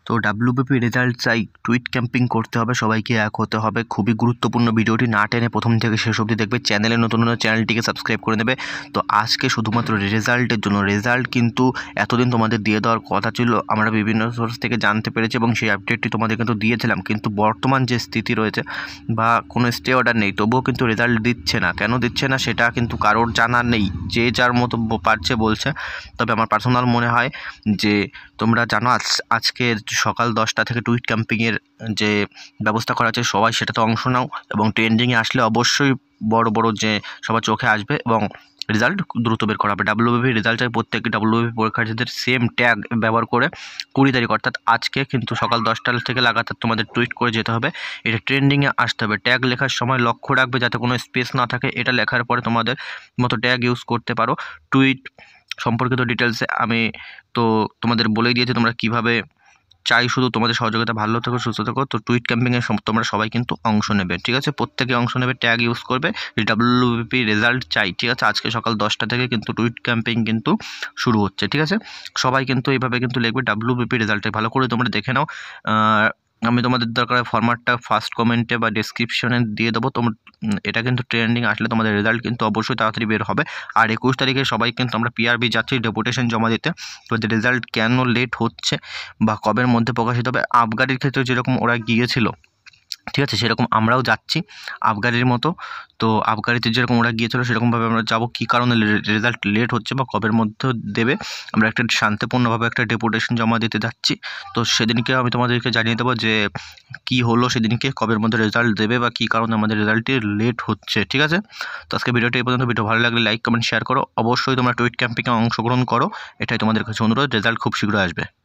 তো WBP result চাই, tweet camping করতে হবে, সবাইকে এক হতে হবে। খুবই গুরুত্বপূর্ণ, ভিডিওটি না টেনে প্রথম থেকে শেষ অবধি দেখবে। চ্যানেলে নতুন হলে চ্যানেলটিকে সাবস্ক্রাইব করে নেবে। তো আজকে শুধুমাত্র রেজাল্টের জন্য, রেজাল্ট কিন্তু এতদিন তোমাদের দিয়ে দেওয়ার কথা ছিল, আমরা বিভিন্ন সোর্স থেকে জানতে পেরেছি এবং সেই আপডেটটি তোমাদের কিন্তু দিয়েছিলাম। কিন্তু বর্তমান যে স্থিতি রয়েছে বা কোনো স্টে অর্ডার নেই, তবুও কিন্তু রেজাল্ট দিচ্ছে না। কেন দিচ্ছে না সেটা কিন্তু কারোর জানা নেই, যে যার মতো পারছে বলছে। তবে আমার পার্সোনাল মনে হয় যে তোমরা জানো আজকে সকাল 10টা থেকে টুইট ক্যাম্পিংয়ের যে ব্যবস্থা করা আছে, সবাই সেটাতে অংশ নাও এবং ট্রেন্ডিংয়ে আসলে অবশ্যই বড় বড় যে সবার চোখে আসবে এবং রেজাল্ট দ্রুত বের করা হবে। WBP রেজাল্টের প্রত্যেকটি WBP পরীক্ষার্থীদের সেম ট্যাগ ব্যবহার করে 20 তারিখ অর্থাৎ আজকে কিন্তু সকাল 10টা থেকে লাগাতার তোমাদের টুইট করে যেতে হবে। এটা ট্রেন্ডিংয়ে আসতে হবে। ট্যাগ লেখার সময় লক্ষ্য রাখবে যাতে কোনো স্পেস না থাকে। এটা লেখার পরে তোমাদের মতো ট্যাগ ইউজ করতে পারো। টুইট সম্পর্কিত ডিটেলসে আমি তো তোমাদের বলেই দিয়েছি তোমরা কীভাবে চাই, শুধু তোমাদের সহযোগিতা, ভালো থেকো, সুস্থ থেকো। তো টুইট ক্যাম্পিংয়ে তোমরা সবাই কিন্তু অংশ নেবে, ঠিক আছে? প্রত্যেকে অংশ নেবে, ট্যাগ ইউজ করবে, WBP রেজাল্ট চাই, ঠিক আছে? আজকে সকাল 10টা থেকে কিন্তু টুইট ক্যাম্পিং কিন্তু শুরু হচ্ছে, ঠিক আছে? সবাই কিন্তু এইভাবে কিন্তু লিখবে WBP রেজাল্টে। ভালো করে তোমরা দেখে নাও। আমি তোমাদের দরকার ফরম্যাটটা ফার্স্ট কমেন্টে বা ডেসক্রিপশনে দিয়ে দেবো। এটা কিন্তু ট্রেন্ডিং আসলে তোমাদের রেজাল্ট কিন্তু অবশ্যই তাড়াতাড়ি বের হবে। আর 21 তারিখে সবাই কিন্তু আমরা PRB যাচ্ছি ডেপুটেশন জমা দিতে। তোমাদের রেজাল্ট কেন লেট হচ্ছে বা কবের মধ্যে প্রকাশিত হবে, আবগারির ক্ষেত্রে যেরকম ওরা গিয়েছিল, ঠিক আছে, সেরকম আমরাও যাচ্ছি আবগারির মতো। তো আবগারিতে যেরকম ওরা গিয়েছিল সেরকমভাবে আমরা যাবো। কী কারণে রেজাল্ট লেট হচ্ছে বা কবের মধ্যে দেবে, আমরা একটা শান্তিপূর্ণভাবে একটা ডেপুটেশন জমা দিতে যাচ্ছি। তো সেদিনকে আমি তোমাদেরকে জানিয়ে দেবো যে কি হলো, সেদিনকে কবের মধ্যে রেজাল্ট দেবে বা কী কারণে আমাদের রেজাল্টটি লেট হচ্ছে, ঠিক আছে? তো আজকে ভিডিওটা এই পর্যন্ত। ভিডিও ভালো লাগলে লাইক কমেন্ট শেয়ার করো। অবশ্যই তোমরা টুইট ক্যাম্পিংয়ে অংশগ্রহণ করো, এটাই তোমাদের কাছে অনুরোধ। রেজাল্ট খুব শীঘ্রই আসবে।